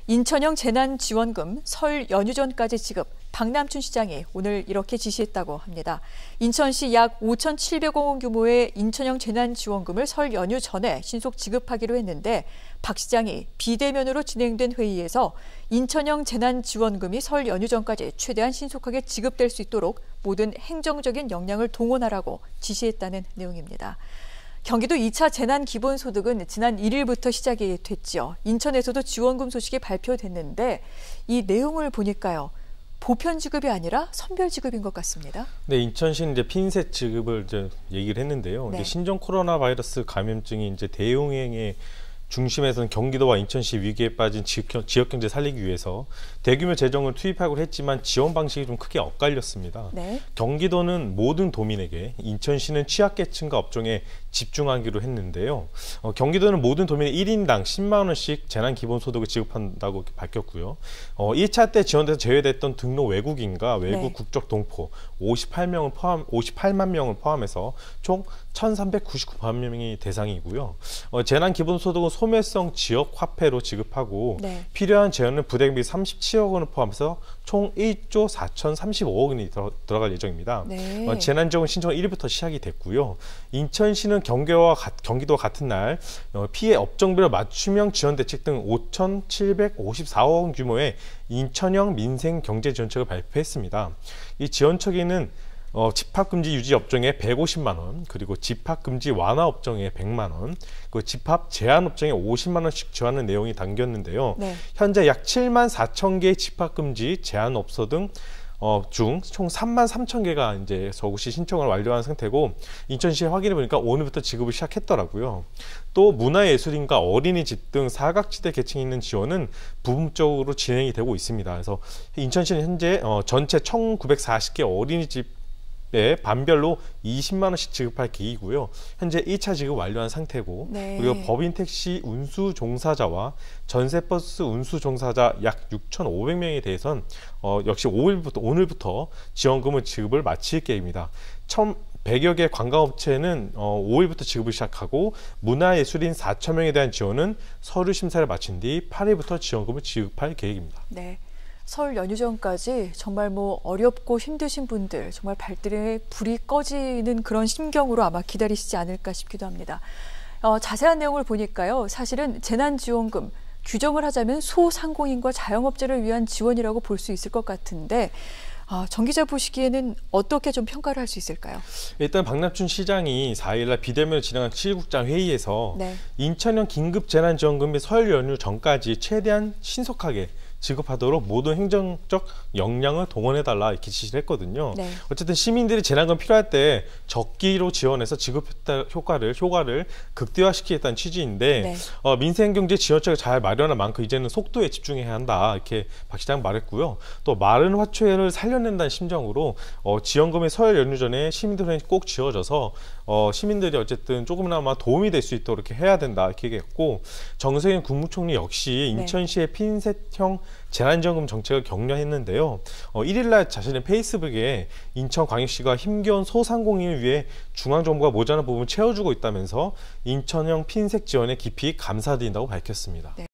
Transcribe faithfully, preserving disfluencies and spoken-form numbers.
인천형 재난지원금 설 연휴 전까지 지급, 박남춘 시장이 오늘 이렇게 지시했다고 합니다. 인천시 약 오천칠백억 원 규모의 인천형 재난지원금을 설 연휴 전에 신속 지급하기로 했는데 박 시장이 비대면으로 진행된 회의에서 인천형 재난지원금이 설 연휴 전까지 최대한 신속하게 지급될 수 있도록 모든 행정적인 역량을 동원하라고 지시했다는 내용입니다. 경기도 이 차 재난기본소득은 지난 일 일부터 시작이 됐죠. 인천에서도 지원금 소식이 발표됐는데 이 내용을 보니까요. 보편 지급이 아니라 선별 지급인 것 같습니다. 네, 인천시는 이제 핀셋 지급을 이제 얘기를 했는데요. 네. 이제 신종 코로나 바이러스 감염증이 이제 대용행의 중심에서는 경기도와 인천시 위기에 빠진 지역경제 살리기 위해서 대규모 재정을 투입하고 했지만 지원 방식이 좀 크게 엇갈렸습니다. 네. 경기도는 모든 도민에게, 인천시는 취약계층과 업종에 집중하기로 했는데요. 어, 경기도는 모든 도민의 일 인당 십만 원씩 재난기본소득을 지급한다고 밝혔고요. 어, 일 차 때 지원돼서 제외됐던 등록 외국인과 외국 네. 국적 동포 오십팔 명을 포함, 오십팔만 명을 포함해서 총 천삼백구십구만 명이 대상이고요. 어, 재난기본소득은 소멸성 지역 화폐로 지급하고 네. 필요한 재원은 부대비 삼십칠억 원을 포함해서 총 일조 사천삼십오억 원이 들어, 들어갈 예정입니다. 네. 어, 재난지원금 신청은 일 일부터 시작이 됐고요. 인천시는 경기와 가, 경기도와 같은 날 어, 피해 업종별로 맞춤형 지원대책 등 오천칠백오십사억 원 규모의 인천형 민생경제지원책을 발표했습니다. 이 지원책에는 어, 집합금지 유지 업종에 백오십만 원, 그리고 집합금지 완화 업종에 백만 원, 그 집합 제한 업종에 오십만 원씩 지원하는 내용이 담겼는데요. 네. 현재 약 칠만 사천 개의 집합금지 제한 업소 등 어, 중 총 삼만 삼천 개가 이제 서울시 신청을 완료한 상태고 인천시에 확인해 보니까 오늘부터 지급을 시작했더라고요. 또 문화예술인과 어린이집 등 사각지대 계층에 있는 지원은 부분적으로 진행이 되고 있습니다. 그래서 인천시는 현재 어, 전체 천구백사십 개 어린이집 네, 반별로 이십만 원씩 지급할 계획이고요. 현재 일 차 지급 완료한 상태고 네. 그리고 법인 택시 운수 종사자와 전세버스 운수 종사자 약 육천오백 명에 대해선 어, 역시 오일부터, 오늘부터 지원금을 지급을 마칠 계획입니다. 천백여 개 관광업체는 어, 오일부터 지급을 시작하고 문화예술인 사천 명에 대한 지원은 서류 심사를 마친 뒤 팔 일부터 지원금을 지급할 계획입니다. 네. 설 연휴 전까지 정말 뭐 어렵고 힘드신 분들 정말 발등에 불이 꺼지는 그런 심경으로 아마 기다리시지 않을까 싶기도 합니다. 어, 자세한 내용을 보니까요. 사실은 재난지원금 규정을 하자면 소상공인과 자영업자를 위한 지원이라고 볼 수 있을 것 같은데 아, 정 기자 보시기에는 어떻게 좀 평가를 할 수 있을까요? 일단 박남춘 시장이 사 일날 비대면으로 진행한 시국장 회의에서 네. 인천형 긴급재난지원금이 설 연휴 전까지 최대한 신속하게 지급하도록 모든 행정적 역량을 동원해달라 이렇게 지시를 했거든요. 네. 어쨌든 시민들이 재난금 필요할 때 적기로 지원해서 지급 효과를 효과를 극대화시키겠다는 취지인데 네. 어, 민생경제 지원책을 잘 마련한 만큼 이제는 속도에 집중해야 한다 이렇게 박 시장 말했고요. 또 마른 화초를 살려낸다는 심정으로 어, 지원금이 설 연휴 전에 시민들한테 꼭 지어져서 어, 시민들이 어쨌든 조금이나마 도움이 될 수 있도록 이렇게 해야 된다 이렇게 얘기했고 정세균 국무총리 역시 인천시의 네. 핀셋형 재난지원금 정책을 격려했는데요. 어, 일 일날 자신의 페이스북에 인천광역시가 힘겨운 소상공인을 위해 중앙정부가 모자란 부분을 채워주고 있다면서 인천형 핀셋 지원에 깊이 감사드린다고 밝혔습니다. 네.